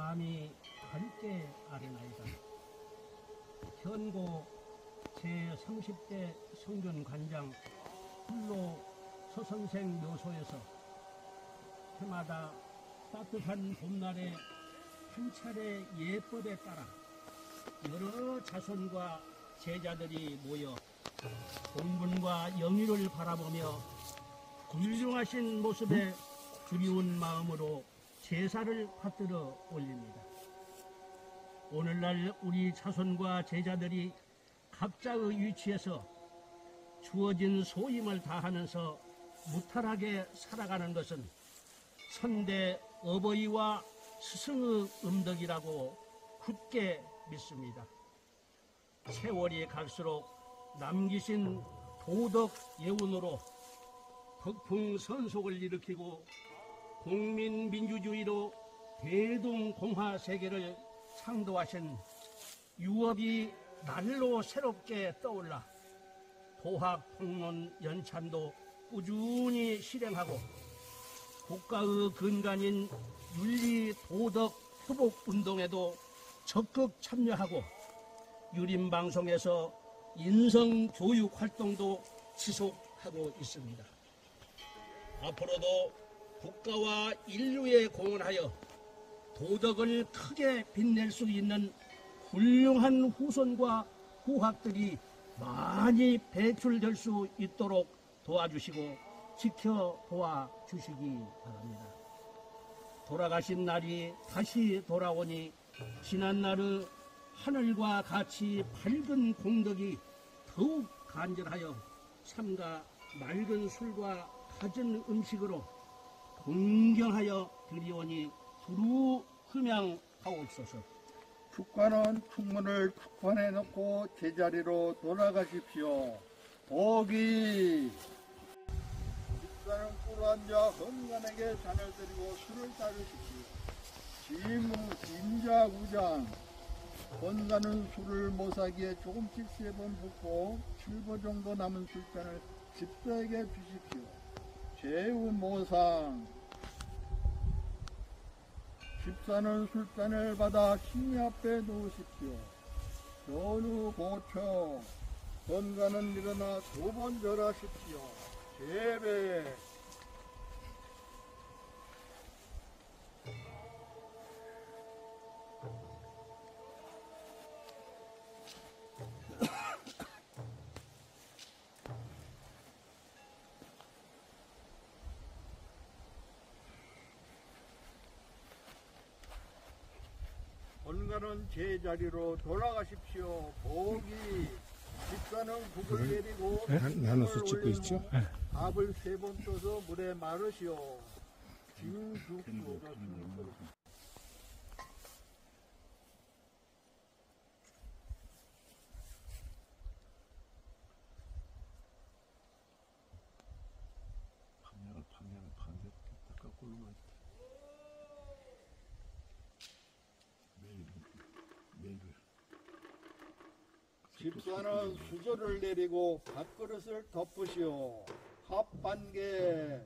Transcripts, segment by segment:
감히 밝게 아뢰나이다. 현고 제30대 성균관장 훌로 서선생 묘소에서 해마다 따뜻한 봄날에 한 차례 예법에 따라 여러 자손과 제자들이 모여 공분과 영의를 바라보며 훌륭하신 모습에 두려운 마음으로 제사를 받들어 올립니다. 오늘날 우리 자손과 제자들이 각자의 위치에서 주어진 소임을 다하면서 무탈하게 살아가는 것은 선대 어버이와 스승의 음덕이라고 굳게 믿습니다. 세월이 갈수록 남기신 도덕 예훈으로 덕풍선속을 일으키고 국민민주주의로 대동공화 세계를 창도하신 유업이 날로 새롭게 떠올라 도학폭론 연찬도 꾸준히 실행하고 국가의 근간인 윤리 도덕 회복 운동에도 적극 참여하고 유림방송에서 인성교육 활동도 지속하고 있습니다. 앞으로도 국가와 인류에 공헌하여 도덕을 크게 빛낼 수 있는 훌륭한 후손과 후학들이 많이 배출될 수 있도록 도와주시고 지켜보아 주시기 바랍니다. 돌아가신 날이 다시 돌아오니 지난날의 하늘과 같이 밝은 공덕이 더욱 간절하여 삼가 맑은 술과 갖은 음식으로 공경하여 드리오니 두루 흠양하옵소서. 국관은 충문을 국관에 넣고 제자리로 돌아가십시오. 보기. 집사는 꿇어앉아 건강하게 잔을 드리고 술을 따르십시오. 짐자구장. 건강은 술을 모사기에 조금씩 3번 붓고 7보 정도 남은 술잔을 집사에게 주십시오. 제우모상. 집사는 술잔을 받아 신이 앞에 놓으십시오. 전우고초. 건강은 일어나 2번 절하십시오. 제배. 건강은 제자리로 돌아가십시오. 보기. 집사는 국을 내리고 나눠서 찍고 있죠? 밥을 3번 떠서 물에 마르시오. 진죽. 방향을 반대로 거꾸로만 매일 집사는 수저를 내리고 밥그릇을 덮으시오. 합반개.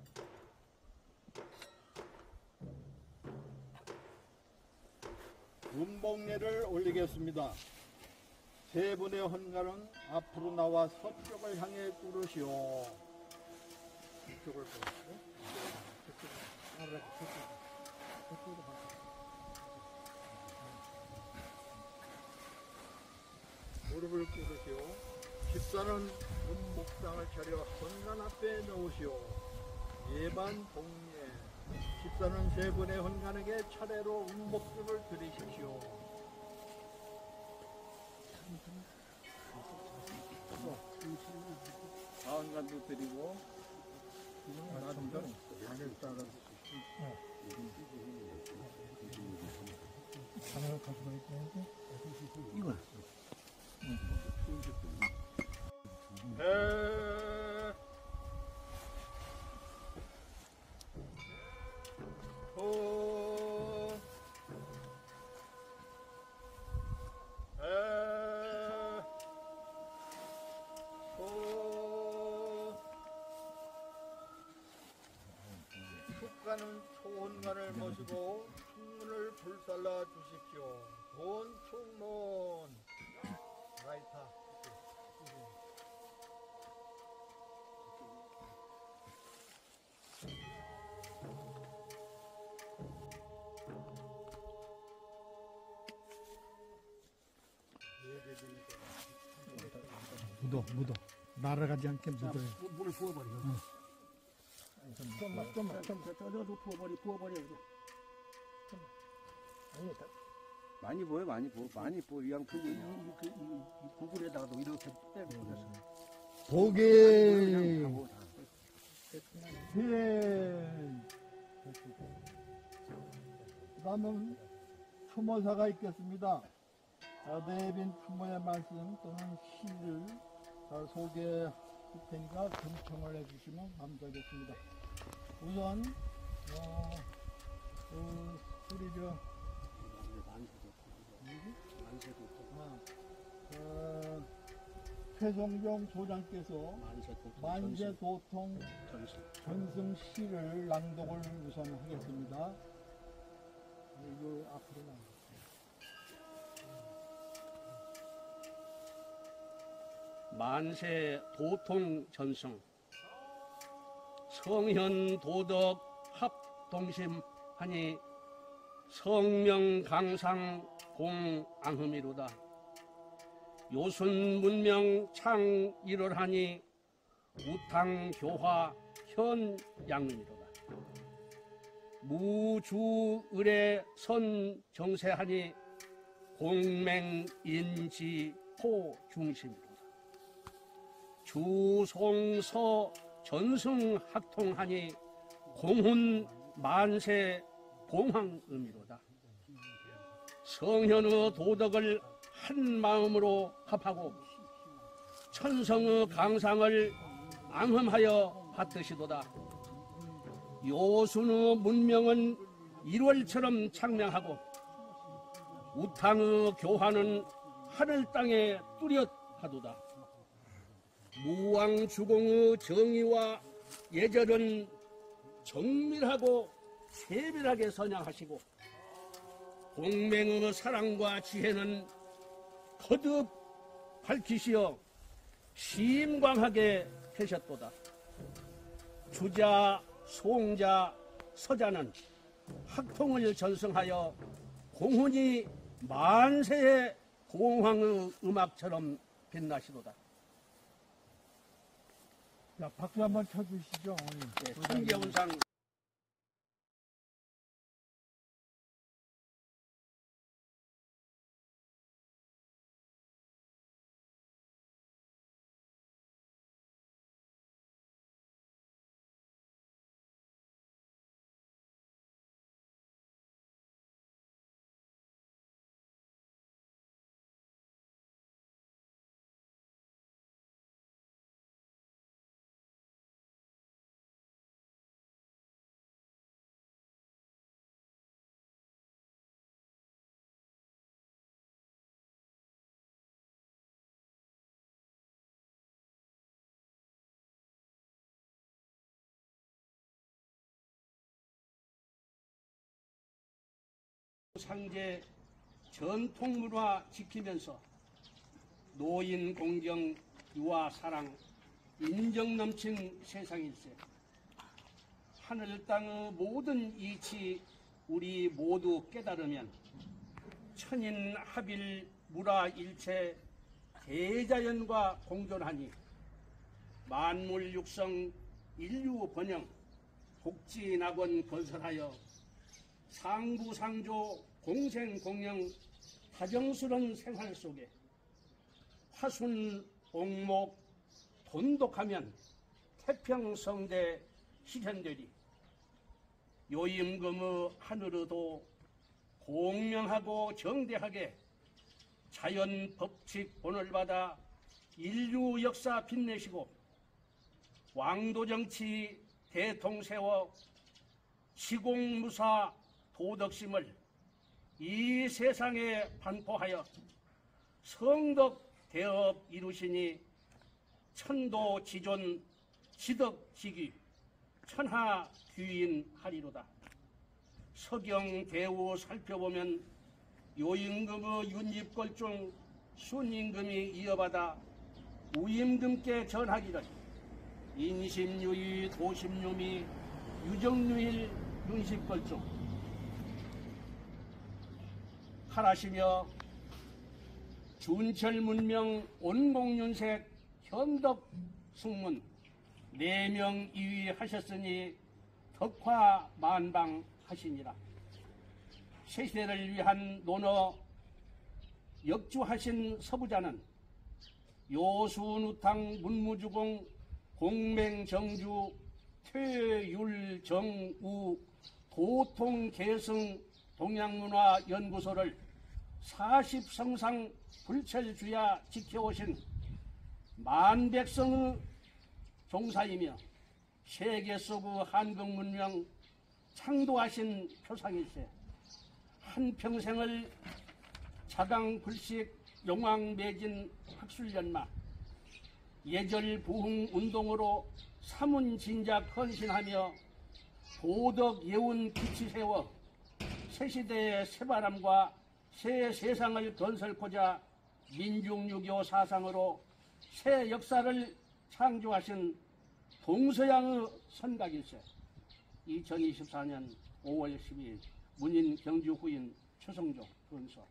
음복례를 올리겠습니다. 3분의 헌가는 앞으로 나와 서쪽을 향해 꾸르시오. 이쪽을 보시고 무릎을 꿇으시오. 집사는 금목상을 차려 헌간 앞에 놓으시오. 예반 복례. 집사는 3분의 헌간에게 차례로 은목주를 드리십시오. 다헌간도 드리고 나중에 안을 따라 하나 가져가 있는데 이거 나가는 초혼관을 모시고 충문을 불살라 주십시오. 본충문 라이터. 묻어. 날아가지 않게 묻어요. 물을 부어버려. 좀만. 저도 부어버려. 이제. 많이 보여, 많이 보여. 많이 보여. 이 양푼. 이 구글에다가도 이렇게 빼고 보게 그다음은 추모사가 있겠습니다. 내빈 추모의 말씀 또는 시를 소개할 테니까 경청을 해주시면 감사하겠습니다. 우선 우리 최성경 소장께서 만세도통 전승 시를 낭독을 우선 하겠습니다. 이거 앞으로 나가요. 만세 도통 전승 성현 도덕 합동심하니 성명 강상 공앙흠이로다. 요순 문명 창 일월하니 우탕 교화 현 양림이로다. 무주 을의 선 정세하니 공맹 인지 호 중심이로다. 주송서 전승 학통하니 공훈 만세 봉황의미로다. 성현의 도덕을 한 마음으로 합하고 천성의 강상을 앙흠하여 받으시도다. 요순의 문명은 1월처럼 창명하고 우탕의 교화는 하늘 땅에 뚜렷하도다. 무왕주공의 정의와 예절은 정밀하고 세밀하게 선양하시고 공맹의 사랑과 지혜는 거듭 밝히시어 심광하게 하셨도다. 주자, 송자, 서자는 학통을 전승하여 공훈이 만세의 공황의 음악처럼 빛나시도다. 자, 박수 한번 쳐주시죠. 천개운상 상제 전통문화 지키면서 노인 공경, 유아 사랑, 인정 넘친 세상일세. 하늘 땅의 모든 이치 우리 모두 깨달으면 천인 합일 무라 일체 대자연과 공존하니 만물 육성 인류 번영 복지낙원 건설하여 상부상조 공생공영 다정스런 생활 속에 화순 옥목 돈독하면 태평성대 실현되리. 요임금의 하늘에도 공명하고 정대하게 자연 법칙 본을 받아 인류 역사 빛내시고 왕도정치 대통 세워 시공무사 도덕심을 이 세상에 반포하여 성덕 대업 이루시니 천도 지존 지덕 지기 천하 귀인하리로다. 서경 대우 살펴보면 요임금의 윤입골 중 순임금이 이어받아 우임금께 전하기를 인심유의 도심유미 유정유일 윤십골 중 하라시며 준철문명 온공윤색 현덕승문 4명 이위하셨으니 덕화만방하시니라. 세시대를 위한 논어 역주하신 서부자는 요수누탕 문무주공 공맹정주 퇴율정우 도통계승 동양문화연구소를 40성상 불철주야 지켜오신 만백성의 종사이며 세계 속의 한국문명 창도하신 표상일세. 한평생을 자강불식 용왕매진 학술연마 예절부흥운동으로 사문진작 헌신하며 도덕 예운 빛이 세워 새시대의 새바람과 새 세상을 건설코자 민중유교 사상으로 새 역사를 창조하신 동서양의 선각일세. 2024년 5월 12일 문인 경주 후인 최성종 건서.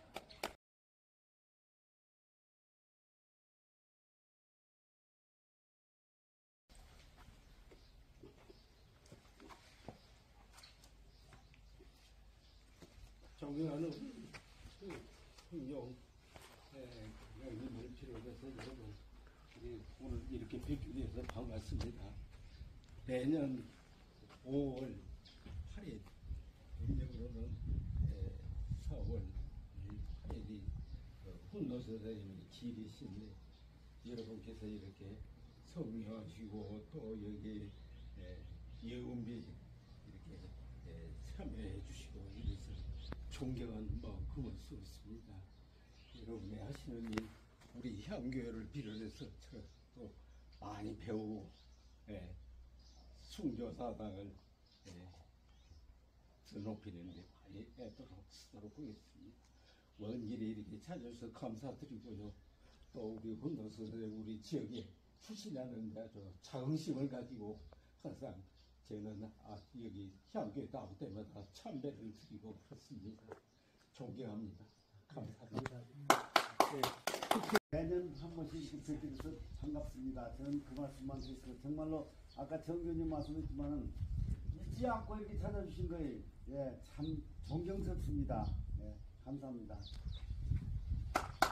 존경하는 흥용 형님을 비롯해서 여러분, 우리 오늘 이렇게 뵙기 위해서 반갑습니다. 내년 5월 8일, 음력으로는 4월 8일이 훈노선생님의 기리신데 여러분께서 이렇게 성명하시고 또 여기 예운비 이렇게 참여해 주시고 이래서 존경한 마음금을 쏟습니다. 여러분이 하시는 일 우리 향교회를 비롯해서 또 많이 배우고 숭조사상을 더 높이는 데 많이 애도록 쓰도록 하겠습니다. 원길에 이렇게 찾아주셔서 감사드리고요. 또 우리 훈도서 우리 지역에 출신하는 아주 자긍심을 가지고 항상 저는 여기 향교회 나올 때마다 참배를 드리고 그렇습니다. 존경합니다. 감사합니다. 매년 한 번씩 뵙게돼서 반갑습니다. 저는 그 말씀만 드리겠습니다. 정말로 아까 정교님 말씀했지만 잊지 않고 이렇게 찾아주신 거에 참 존경스럽습니다. 감사합니다.